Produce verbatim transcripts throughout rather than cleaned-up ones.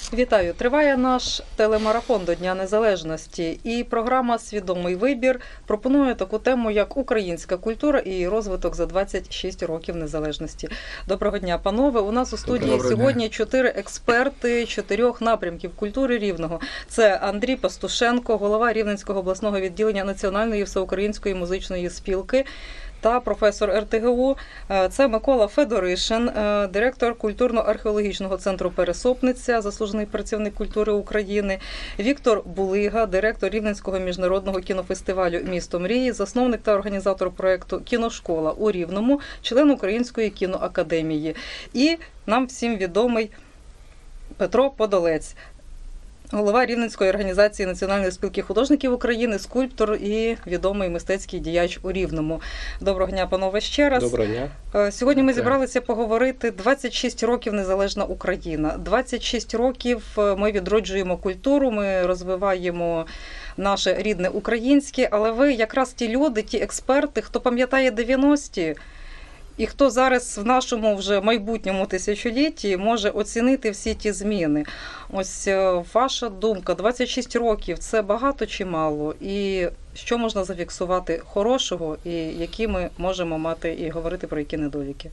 Вітаю! Триває наш телемарафон до Дня Незалежності, і програма «Свідомий вибір» пропонує таку тему, як українська культура і її розвиток за двадцять шість років незалежності. Доброго дня, панове! У нас у студії Доброго сьогодні дня. чотири експерти чотирьох напрямків культури Рівного. Це Андрій Пастушенко, голова Рівненського обласного відділення Національної всеукраїнської музичної спілки, та професор ер те ге у. Це Микола Федоришин, директор культурно-археологічного центру «Пересопниця», заслужений працівник культури України, Віктор Булига, директор Рівненського міжнародного кінофестивалю «Місто мрії», засновник та організатор проєкту «Кіношкола» у Рівному, член Української кіноакадемії. І нам всім відомий Петро Подолець, голова Рівненської організації Національної спілки художників України, скульптор і відомий мистецький діяч у Рівному. Доброго дня, панове, ще раз. Доброго дня. Сьогодні ми зібралися поговорити двадцять шість років незалежна Україна. двадцять шість років ми відроджуємо культуру, ми розвиваємо наше рідне українське, але ви якраз ті люди, ті експерти, хто пам'ятає дев'яності, і хто зараз в нашому вже майбутньому тисячолітті може оцінити всі ті зміни. Ось ваша думка, двадцять шість років – це багато чи мало? І що можна зафіксувати хорошого, і які ми можемо мати і говорити про які недоліки?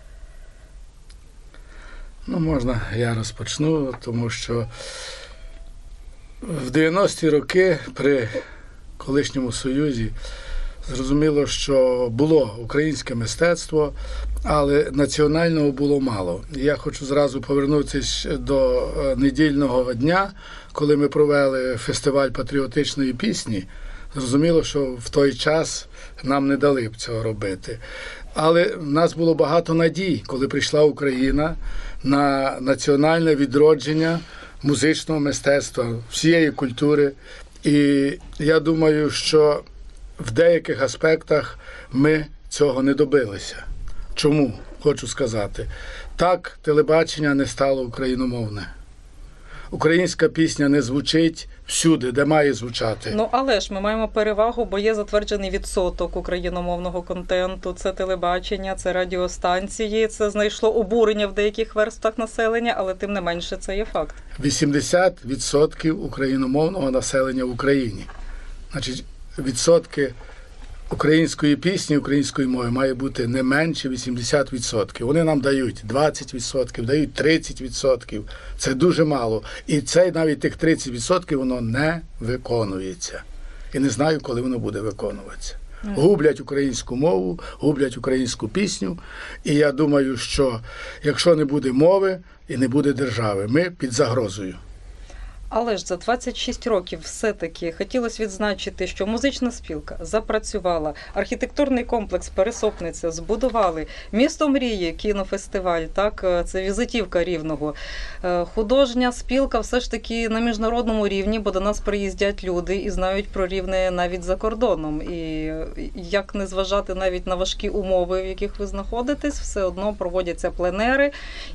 Ну, можна я розпочну, тому що в дев'яності роки при колишньому Союзі зрозуміло, що було українське мистецтво, але національного було мало. Я хочу зразу повернутися до недільного дня, коли ми провели фестиваль патріотичної пісні. Зрозуміло, що в той час нам не дали б цього робити. Але в нас було багато надій, коли прийшла Україна, на національне відродження музичного мистецтва, всієї культури. І я думаю, що в деяких аспектах ми цього не добилися. Чому? Хочу сказати. Так, телебачення не стало україномовне. Українська пісня не звучить всюди, де має звучати. Ну, але ж ми маємо перевагу, бо є затверджений відсоток україномовного контенту. Це телебачення, це радіостанції, це знайшло обурення в деяких верствах населення, але тим не менше це є факт. вісімдесят відсотків україномовного населення в Україні. Значить, відсотки української пісні, української мови має бути не менше вісімдесят відсотків. Вони нам дають двадцять відсотків, дають тридцять відсотків. Це дуже мало. І це навіть тих тридцять відсотків воно не виконується. І не знаю, коли воно буде виконуватися. Гублять українську мову, гублять українську пісню. І я думаю, що якщо не буде мови і не буде держави, ми під загрозою. Але ж за двадцять шість років все-таки хотілося відзначити, що музична спілка запрацювала, архітектурний комплекс «Пересопниця» збудували, «Місто мрії» кінофестиваль, так, це візитівка Рівного. Художня спілка все ж таки на міжнародному рівні, бо до нас приїздять люди і знають про Рівне навіть за кордоном. І як не зважати навіть на важкі умови, в яких ви знаходитесь, все одно проводяться пленери.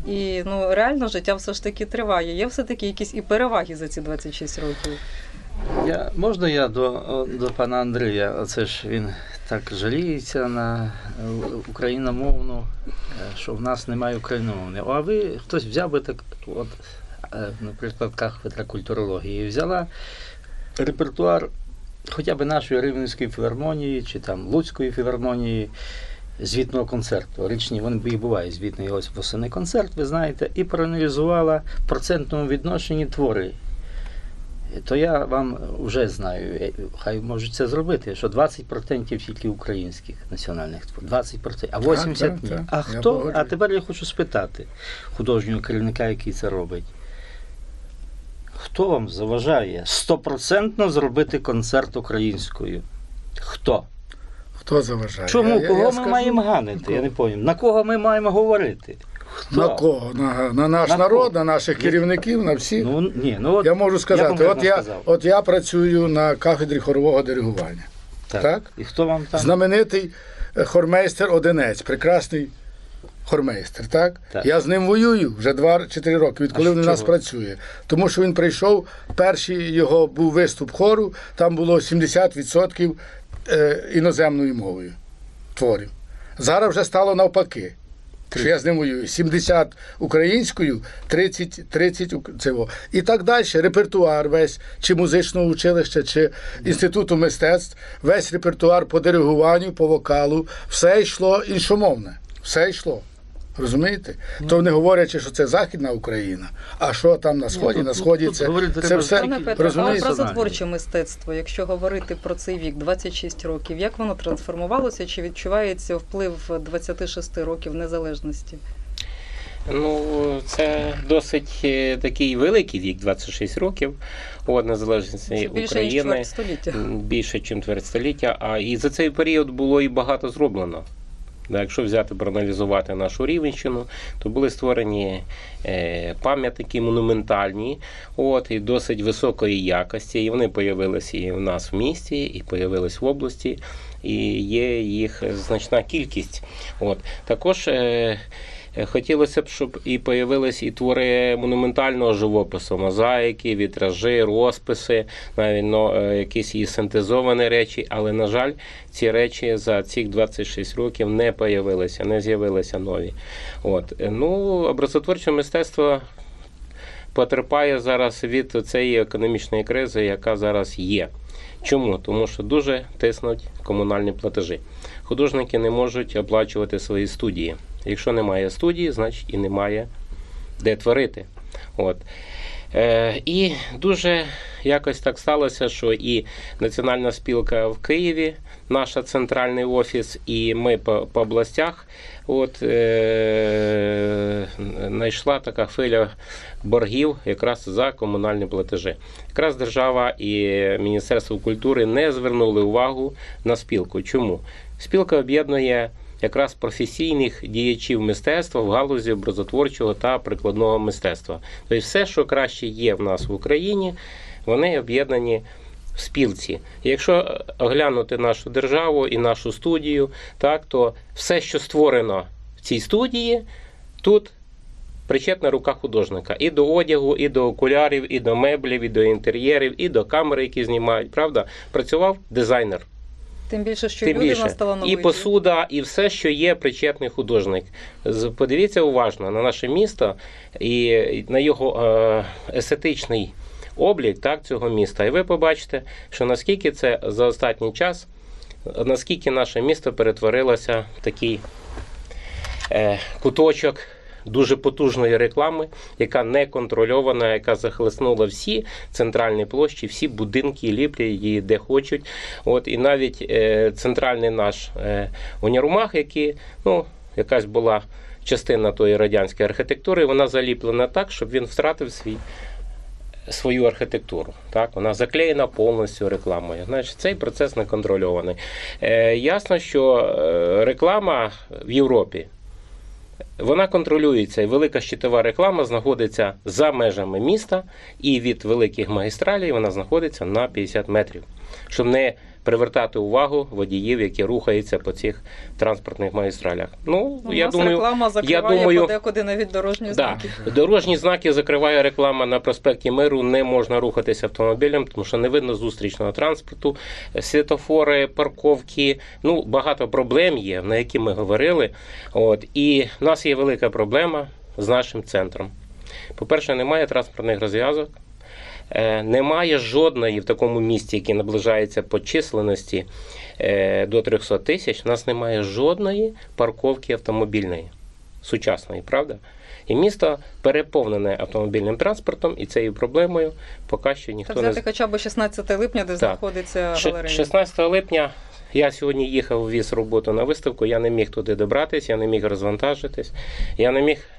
І ну, реально життя все ж таки триває. Є все-таки якісь і переваги за ці двадцять шість років. Я, можна я до, до пана Андрія? Оце ж він так жаліється на україномовну, що в нас немає україномовної. А ви хтось взяв би так, от, наприклад, кафедра культурології, взяла репертуар хоча б нашої Рівненської філармонії чи там Луцької філармонії, звітного концерту. Річні, вони і буває звітний, ось восени концерт, ви знаєте, і проаналізувала в процентному відношенні твори. То я вам вже знаю, хай можуть це зробити, що двадцять відсотків тільки українських національних творів, двадцять відсотків, а вісімдесят відсотків ні. Так, так, А я хто? погоджуюсь. А тепер я хочу спитати художнього керівника, який це робить. Хто вам заважає стопроцентно зробити концерт українською? Хто? Хто заважає? Чому? Я- я- Кого я ми скажу, маємо ганити? Я не пам'ятаю. На кого ми маємо говорити? Хто? На кого? На, на наш На народ, кого? на наших керівників, на всіх? Ну, ні, ну, от, Я можу сказати, конкретно от я, сказав. от я працюю на кафедрі хорового диригування. Так. Так? І хто вам там? Знаменитий е, хормейстер Одинець, прекрасний хормейстер, так? Так. Я з ним воюю вже два чи три роки, відколи А він у нас чого? працює. Тому що він прийшов, перший його був виступ хору, там було сімдесят відсотків е, іноземною мовою творів. Зараз вже стало навпаки. Що я з ним воюю. сімдесят українською, тридцять, тридцять цього. І так далі. Репертуар весь, чи музичного училища, чи інституту мистецтв, весь репертуар по диригуванню, по вокалу, все йшло іншомовне. Все йшло. Розумієте? То не говорячи, що це Західна Україна, а що там на Сході, тут- на Сході тут це, говорити це треба все, Пане Петре, а розумієте? образотворче мистецтво, якщо говорити про цей вік, двадцять шість років, як воно трансформувалося, чи відчувається вплив двадцяти шести років незалежності? Ну, це досить е, такий великий вік, двадцять шість років, от незалежності Це більше ніж України, чверть століття. м, більше, ніж чверть століття, а і за цей період було і багато зроблено. Да, якщо взяти, проаналізувати нашу Рівненщину, то були створені е, пам'ятники монументальні, от, і досить високої якості, і вони з'явилися і в нас в місті, і з'явилися в області, і є їх значна кількість. От. Також е, хотілося б, щоб і появились і твори монументального живопису, мозаїки, вітражі, розписи, навіть ну, е, якісь і синтезовані речі, але, на жаль, ці речі за ці двадцять шість років не появилися, не з'явилися нові. От. Ну, образотворче мистецтво потерпає зараз від цієї економічної кризи, яка зараз є. Чому? Тому що дуже тиснуть комунальні платежі. Художники не можуть оплачувати свої студії. Якщо немає студії, значить і немає де творити. От. Е, і дуже якось так сталося, що і Національна спілка в Києві, наш центральний офіс, і ми по, по областях, от, е, знайшла така хвиля боргів якраз за комунальні платежі. Якраз держава і Міністерство культури не звернули увагу на спілку. Чому? Спілка об'єднує якраз професійних діячів мистецтва в галузі образотворчого та прикладного мистецтва. Тобто все, що краще є в нас в Україні, вони об'єднані в спілці. І якщо оглянути нашу державу і нашу студію, так, то все, що створено в цій студії, тут причетна рука художника. І до одягу, і до окулярів, і до меблів, і до інтер'єрів, і до камери, які знімають. Правда? Працював дизайнер. Тим більше, що Тим люди більше. нас талановиті. І посуда, і все, що є причетний художник. З- Подивіться уважно на наше місто і на його е, естетичний облік, так, цього міста. І ви побачите, що наскільки це за останній час, наскільки наше місто перетворилося в такий е, куточок дуже потужної реклами, яка не контрольована, яка захлеснула всі центральні площі, всі будинки, ліплять її де хочуть. От, і навіть е, центральний наш е, універмаг, який, ну, якась була частина тої радянської архітектури, вона заліплена так, щоб він втратив свій свою архітектуру. Так? Вона заклеєна повністю рекламою. Значить, цей процес не контрольований. Е, ясно, що е, реклама в Європі, вона контролюється, і велика щитова реклама знаходиться за межами міста, і від великих магістралей вона знаходиться на п'ятдесят метрів, щоб не привертати увагу водіїв, які рухаються по цих транспортних магістралях. Ну, У я нас думаю, реклама закриває думаю, подекуди навіть дорожні да, знаки. дорожні знаки закриває реклама на проспекті Миру, не можна рухатися автомобілем, тому що не видно зустрічного транспорту, світофори, парковки, ну, багато проблем є, на які ми говорили. От, і в нас є велика проблема з нашим центром. По-перше, немає транспортних розв'язок, е, немає жодної в такому місті, яке наближається по численності е, до трьохсот тисяч, у нас немає жодної парковки автомобільної, сучасної, правда? І місто переповнене автомобільним транспортом, і цією проблемою поки що ніхто Та не... взяти хоча б шістнадцяте липня, де знаходиться Ш- галерея. шістнадцятого липня я сьогодні їхав, віз роботу на виставку, я не міг туди добратися, я не міг розвантажитись, я не міг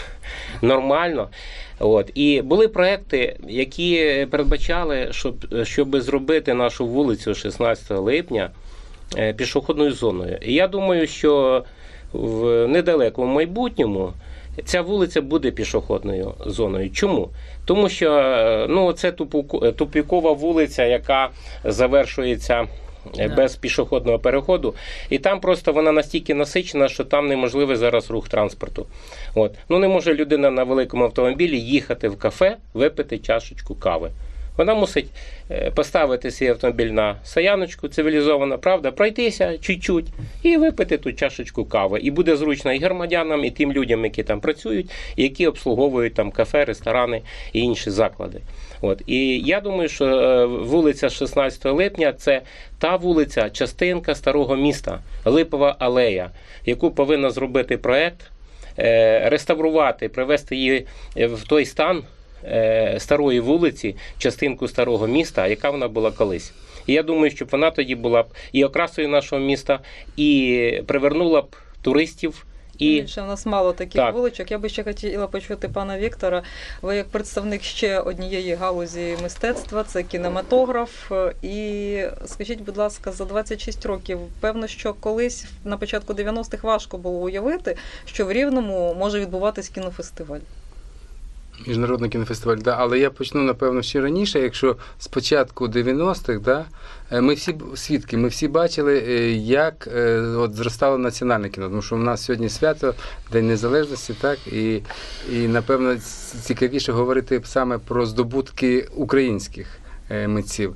нормально. От. І були проекти, які передбачали, щоб, щоб зробити нашу вулицю шістнадцятого липня е, пішохідною зоною. І я думаю, що в недалекому майбутньому ця вулиця буде пішохідною зоною. Чому? Тому що е, ну, це тупу- тупікова вулиця, яка завершується е, без пішохідного переходу. І там просто вона настільки насичена, що там неможливий зараз рух транспорту. От. Ну, не може людина на великому автомобілі їхати в кафе, випити чашечку кави. Вона мусить е, поставити свій автомобіль на стояночку цивілізовано, правда, пройтися чуть-чуть і випити ту чашечку кави. І буде зручно і громадянам, і тим людям, які там працюють, і які обслуговують там кафе, ресторани і інші заклади. От. І я думаю, що е, вулиця шістнадцятого липня – це та вулиця, частинка старого міста, Липова алея, яку повинна зробити проект, е, реставрувати, привести її в той стан е, старої вулиці, частинку старого міста, яка вона була колись. І я думаю, щоб вона тоді була б і окрасою нашого міста, і привернула б туристів. І Більше в нас мало таких Так. вуличок. Я би ще хотіла почути пана Віктора. Ви як представник ще однієї галузі мистецтва, це кінематограф. І скажіть, будь ласка, за двадцять шість років, певно, що колись на початку дев'яностих важко було уявити, що в Рівному може відбуватись кінофестиваль. Міжнародний кінофестиваль, да. Але я почну, напевно, ще раніше, якщо з початку дев'яностих, да, ми всі свідки, ми всі бачили, як от, зростало національне кіно, тому що в нас сьогодні свято, День Незалежності, так, і, і напевно, цікавіше говорити саме про здобутки українських митців.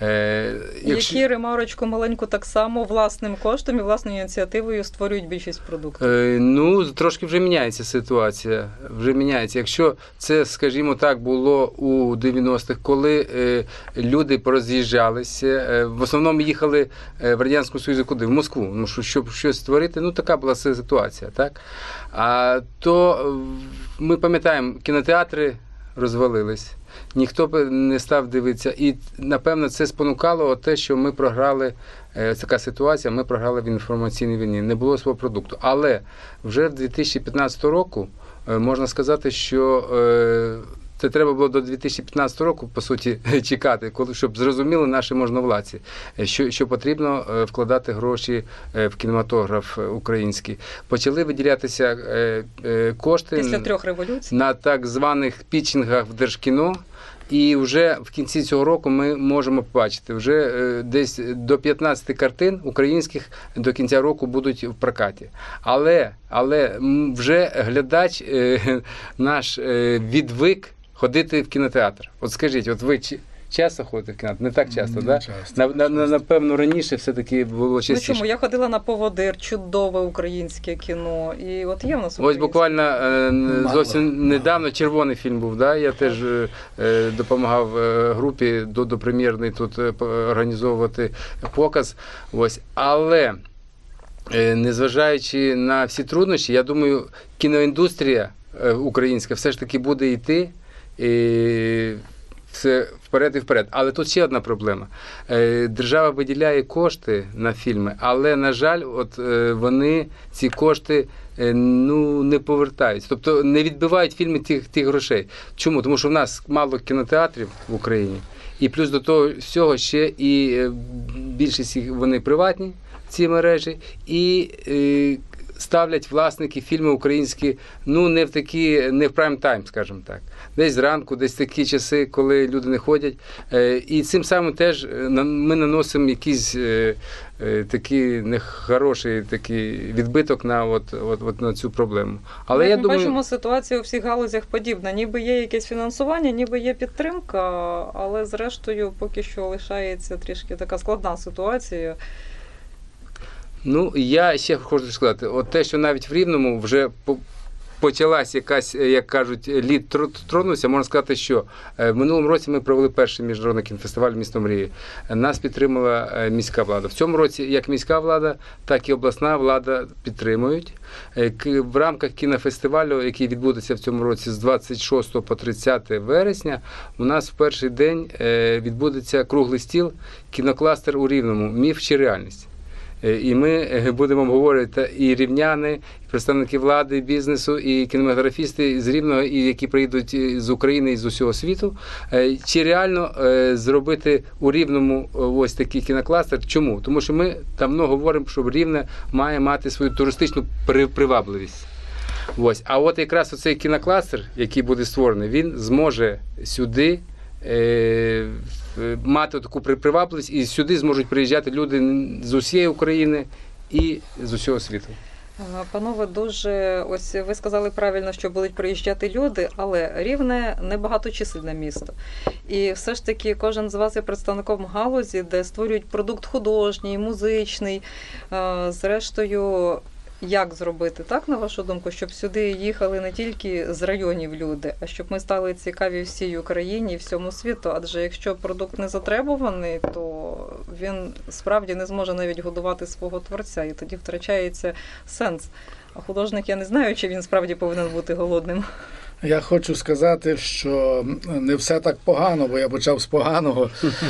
Якщо... Які, ремарочку маленьку, так само власним коштом і власною ініціативою створюють більшість продуктів? Е, ну, трошки вже міняється ситуація. Вже міняється. Якщо це, скажімо так, було у дев'яностих, коли е, люди пороз'їжджалися, е, в основному їхали в Радянському Союзі куди? В Москву. Ну, що, щоб щось створити, ну, така була ситуація, так? А то ми пам'ятаємо, кінотеатри розвалились. Ніхто б не став дивитися. І, напевно, це спонукало те, що ми програли, така ситуація, ми програли в інформаційній війні. Не було свого продукту. Але вже в дві тисячі п'ятнадцятого року можна сказати, що це треба було до дві тисячі п'ятнадцятого року, по суті, чекати, щоб зрозуміли наші можновладці, що, що потрібно вкладати гроші в кінематограф український. Почали виділятися кошти після трьох революцій на так званих пітчингах в Держкіно. І вже в кінці цього року ми можемо побачити, вже десь до п'ятнадцяти картин українських до кінця року будуть в прокаті. Але, але вже глядач наш відвик ходити в кінотеатр. От скажіть, от ви часто ходите в кінотеатр? Не так часто, Не да? часто, на, на, на, напевно, раніше все-таки було частіше. Ну чому? Я ходила на «Поводир», чудове українське кіно. І от є в нас Ось українське. буквально е, зовсім недавно червоний фільм був, да? Я теж е, допомагав е, групі до, до прем'єрної тут е, організовувати показ. Ось. Але, е, незважаючи на всі труднощі, я думаю, кіноіндустрія е, українська все ж таки буде йти і все вперед і вперед. Але тут ще одна проблема. Держава виділяє кошти на фільми, але, на жаль, от вони ці кошти ну, не повертають. Тобто не відбивають фільми тих, тих грошей. Чому? Тому що в нас мало кінотеатрів в Україні. І плюс до того всього ще і більшість їх вони приватні, ці мережі, і ставлять власники фільми українські, ну, не в такі, не в прайм-тайм, скажімо так. Десь зранку, десь такі часи, коли люди не ходять. І цим самим теж ми наносимо якийсь такий нехороший такий відбиток на, от, от, от, на цю проблему. Але ми я думаю... бачимо, ситуація у всіх галузях подібна. Ніби є якесь фінансування, ніби є підтримка, але зрештою поки що лишається трішки така складна ситуація. Ну, я ще хочу сказати, от те, що навіть в Рівному вже почалась якась, як кажуть, лід тронувся, можна сказати, що в минулому році ми провели перший міжнародний кінофестиваль «Місто мрії». Нас підтримала міська влада. В цьому році як міська влада, так і обласна влада підтримують. В рамках кінофестивалю, який відбудеться в цьому році з двадцять шостого по тридцяте вересня, у нас в перший день відбудеться круглий стіл «Кінокластер у Рівному. Міф чи реальність?». І ми будемо обговорювати і рівняни, і представники влади, і бізнесу, і кінематографісти з Рівного, і які приїдуть з України і з усього світу. Чи реально зробити у Рівному ось такий кінокластер? Чому? Тому що ми давно говоримо, що Рівне має мати свою туристичну привабливість. Ось. А от якраз оцей кінокластер, який буде створений, він зможе сюди е- мати таку привабливість, і сюди зможуть приїжджати люди з усієї України і з усього світу. Панове, дуже ось ви сказали правильно, що будуть приїжджати люди, але Рівне небагаточисельне місто. І все ж таки кожен з вас є представником галузі, де створюють продукт художній, музичний. Зрештою, як зробити так, на вашу думку, щоб сюди їхали не тільки з районів люди, а щоб ми стали цікаві всій Україні і всьому світу? Адже якщо продукт не затребуваний, то він справді не зможе навіть годувати свого творця, і тоді втрачається сенс. А художник, я не знаю, чи він справді повинен бути голодним. Я хочу сказати, що не все так погано, бо я почав з поганого,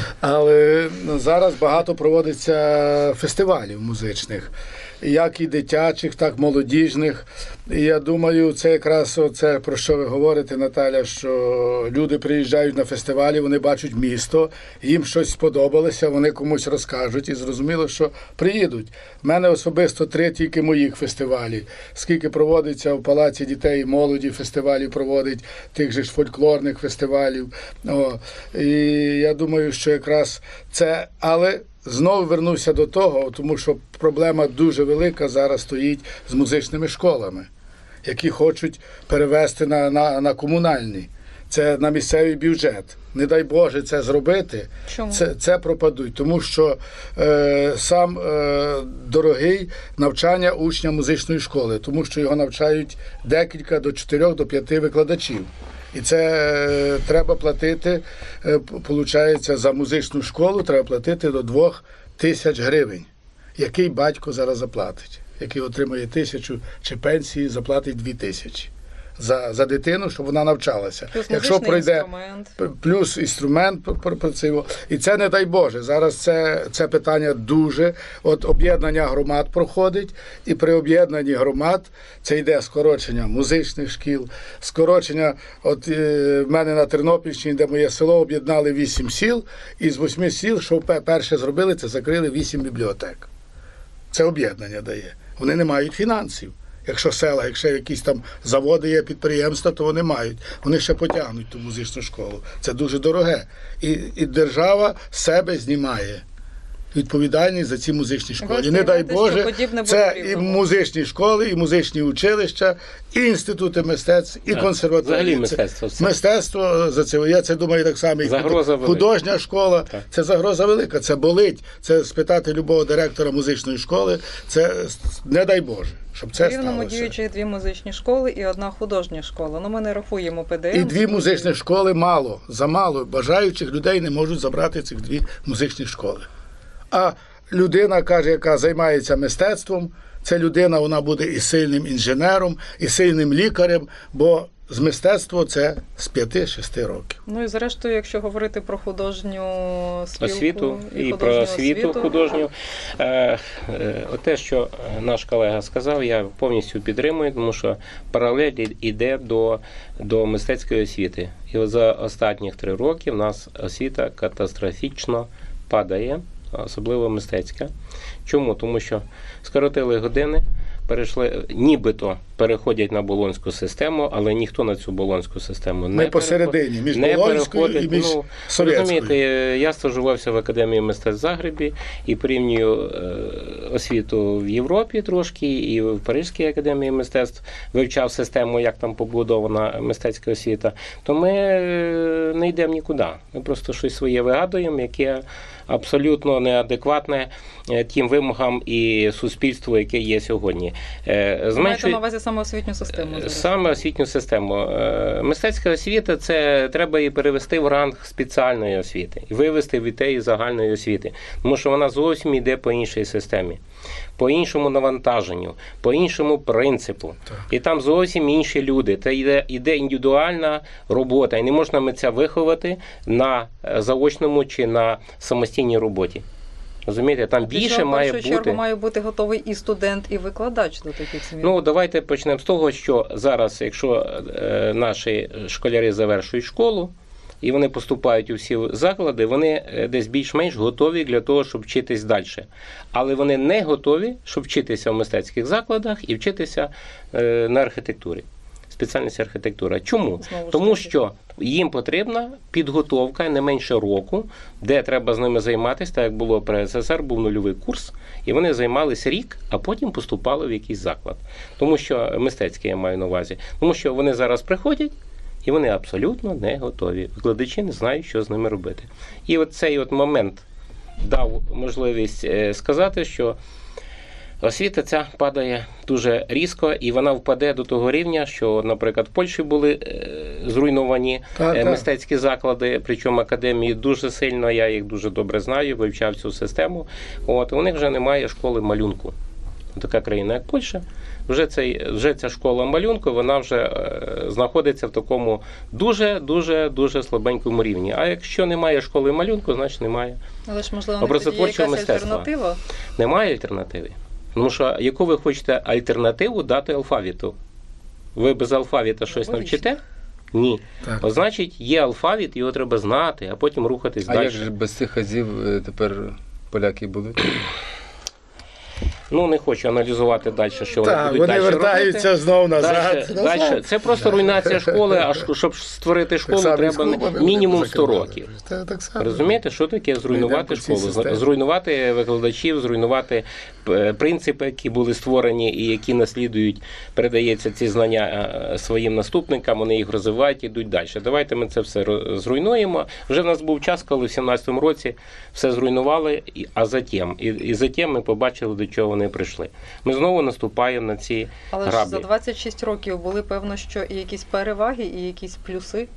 але зараз багато проводиться фестивалів музичних, як і дитячих, так і молодіжних. І я думаю, це якраз це, про що ви говорите, Наталя, що люди приїжджають на фестивалі, вони бачать місто, їм щось сподобалося, вони комусь розкажуть і зрозуміло, що приїдуть. У мене особисто три тільки моїх фестивалі. Скільки проводиться в Палаці дітей і молоді, фестивалів проводить, тих же ж фольклорних фестивалів. О, і я думаю, що якраз це, але знову вернуся до того, тому що проблема дуже велика зараз стоїть з музичними школами, які хочуть перевести на, на, на комунальні. Це на місцевий бюджет. Не дай Боже це зробити, Чому? це, це пропадуть. Тому що е, сам е, дорогий навчання учня музичної школи, тому що його навчають декілька до чотирьох, до п'яти викладачів. І це е, треба платити, е, получається, за музичну школу треба платити до двох тисяч гривень. Який батько зараз заплатить? Який отримує тисячу чи пенсії, заплатить дві тисячі. За, за дитину, щоб вона навчалася. Плюс Якщо пройде інструмент. плюс інструмент працює. І це не дай Боже. Зараз це, це питання дуже. От об'єднання громад проходить, і при об'єднанні громад це йде скорочення музичних шкіл, скорочення, от е, в мене на Тернопільщині, де моє село, об'єднали вісім сіл, і з восьми сіл, що перше зробили, це закрили вісім бібліотек. Це об'єднання дає. Вони не мають фінансів. Якщо села, якщо якісь там заводи є, підприємства, то вони мають. Вони ще потягнуть ту музичну школу. Це дуже дороге. І, і держава з себе знімає відповідальність за ці музичні школи. Ви І не дай сподіваєтесь, Боже, що подібне буде це в і Рівному? музичні школи, і музичні училища, і інститути мистецтв, і Так, консерваторії. взагалі Це- мистецтво все. Мистецтво, за це, я це думаю так само, як Загроза велика. художня школа, Так. це загроза велика, це болить. Це спитати любого директора музичної школи, це не дай Боже, щоб це В Рівному сталося. діючі дві музичні школи і одна художня школа. Ну, ми не рахуємо Пе Де Ем. І дві музичні школи мало, замало. Бажаючих людей не можуть забрати цих дві музичні школи. А людина, каже, яка займається мистецтвом, це людина, вона буде і сильним інженером, і сильним лікарем, бо з мистецтва це з п'яти-шести років. Ну і зрештою, якщо говорити про художню спілку Освіту і художню про освіту освіту, художню. Е, е, те, що наш колега сказав, я повністю підтримую, тому що паралель йде до, до мистецької освіти. І от за останніх три роки в нас освіта катастрофічно падає, особливо мистецька. Чому? Тому що скоротили години, перейшли, нібито переходять на болонську систему, але ніхто на цю болонську систему не Ми посередині, між не Болонською і переходить. між Ну, Совєтською. розумієте, я стажувався в Академії мистецтв в Загребі і порівнюю е, освіту в Європі трошки, і в Паризькій академії мистецтв вивчав систему, як там побудована мистецька освіта, то ми е, не йдемо нікуди. Ми просто щось своє вигадуємо, яке абсолютно неадекватне е, тим вимогам і суспільству, яке є сьогодні. Е, ви маєте зменшує- на увазі саме освітню систему зараз? Саме освітню систему. Е, Мистецька освіта, це треба її перевести в ранг спеціальної освіти і вивести від тієї загальної освіти, тому що вона зовсім йде по іншій системі, по іншому навантаженню, по іншому принципу. Так. І там зовсім інші люди. Це йде, йде індивідуальна робота, і не можна митця виховати на е, заочному чи на самостійній роботі. Розумієте, там Для більше цього, в має першу бути. чергу, має бути готовий і студент, і викладач до таких змін. Ну, давайте почнемо з того, що зараз, якщо е, наші школяри завершують школу, і вони поступають у всі заклади, вони е, десь більш-менш готові для того, щоб вчитись далі. Але вони не готові, щоб вчитися в мистецьких закладах і вчитися е, на архітектурі. спеціальність архітектура. Чому? Знову ж Тому таки. що їм потрібна підготовка не менше року, де треба з ними займатися, так як було при СССР, був нульовий курс, і вони займалися рік, а потім поступали в якийсь заклад. Тому що, мистецький я маю на увазі, тому що вони зараз приходять, і вони абсолютно не готові. Викладачі не знають, що з ними робити. І от цей от момент дав можливість е, сказати, що освіта ця падає дуже різко, і вона впаде до того рівня, що, наприклад, в Польщі були е, зруйновані Так, е, так. мистецькі заклади, причому академії дуже сильно, я їх дуже добре знаю, вивчав цю систему. От, у них вже немає школи малюнку. Така країна, як Польща, вже, цей, вже ця школа малюнку, вона вже е, знаходиться в такому дуже-дуже-дуже слабенькому рівні. А якщо немає школи малюнку, значить немає. Але ж, можливо, у них тоді є Образотворчого якась мистецтва. альтернатива? Немає альтернативи. Тому що яку ви хочете альтернативу дати алфавіту? Ви без алфавіта щось Логічно. навчите? Ні. Так. От, значить, є алфавіт, його треба знати, а потім рухатись А далі. як же без цих азів е, тепер поляки будуть? Ну, не хочу аналізувати далі, що вони Так, будуть вони далі вертаються робити. знову назад. Дальше, назад. дальше. Це просто руйнація школи, а ш- щоб створити школу, Так само і з треба клубами мінімум вони сто закривали. років. Та, так само. Розумієте, що таке Ми йдемо зруйнувати по цій школу? системі. Зруйнувати викладачів, зруйнувати е, принципи, які були створені і які наслідують, передається ці знання е, своїм наступникам, вони їх розвивають і йдуть далі. Давайте ми це все ро- зруйнуємо. Вже в нас був час, коли в сімнадцятому році все зруйнували, і- а затім, і, і затім ми побачили, до чого вони прийшли. Ми знову наступаємо на ці Але ж граблі. за двадцять шість років були, певно, що і якісь переваги, і якісь плюси.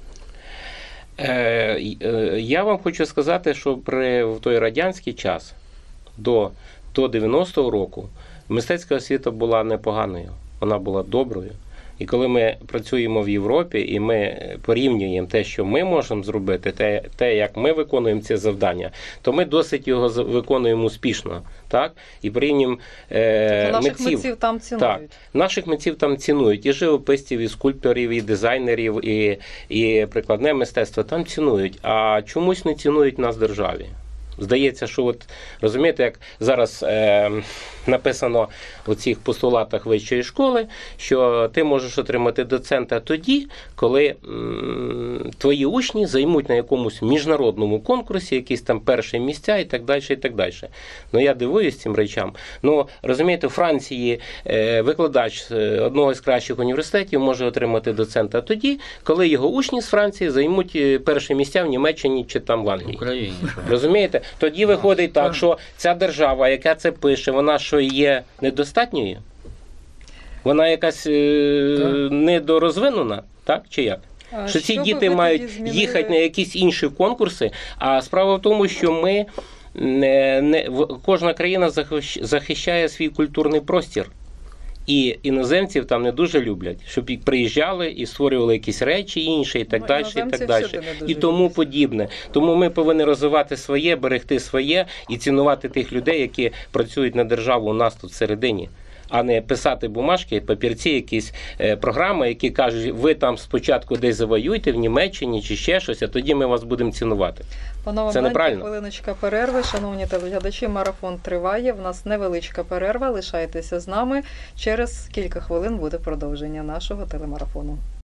Е, й- е, Я вам хочу сказати, що при в той радянський час до, до дев'яностого року мистецька освіта була непоганою, вона була доброю. І коли ми працюємо в Європі і ми порівнюємо те, що ми можемо зробити, те, те як ми виконуємо ці завдання, то ми досить його з- виконуємо успішно. Так? І порівнюємо е, Тобто наших митців. митців там цінують. Наших митців там цінують і живописців, і скульпторів, і дизайнерів, і, і прикладне мистецтво там цінують, а чомусь не цінують нас в державі. Здається, що от розумієте, як зараз е, написано у цих постулатах вищої школи, що ти можеш отримати доцента тоді, коли м, твої учні займуть на якомусь міжнародному конкурсі якісь там перші місця і так далі, і так далі. Ну я дивуюсь цим речам. Ну розумієте, у Франції е, викладач е, одного з кращих університетів може отримати доцента тоді, коли його учні з Франції займуть е, перші місця в Німеччині чи там в В Англії. Україні. Розумієте? Тоді виходить так, що ця держава, яка це пише, вона що є недостатньою? Вона якась е, недорозвинена, так чи як? А Що ці би діти ви мають тоді змінили? їхати на якісь інші конкурси, а справа в тому, що ми не, не в- кожна країна захищ- захищає свій культурний простір. І іноземців там не дуже люблять, щоб і приїжджали і створювали якісь речі інші, і так Ну, далі, і іноземці так далі. всюди не дуже І тому люблять. подібне. Тому ми повинні розвивати своє, берегти своє і цінувати тих людей, які працюють на державу у нас тут всередині. А не писати бумажки, папірці, якісь е, програми, які кажуть, ви там спочатку десь завоюєте в Німеччині чи ще щось, а тоді ми вас будемо цінувати. Панове, Це маленька неправильно. хвилиночка перерви. Шановні телеглядачі, марафон триває. В нас невеличка перерва. Лишайтеся з нами. Через кілька хвилин буде продовження нашого телемарафону.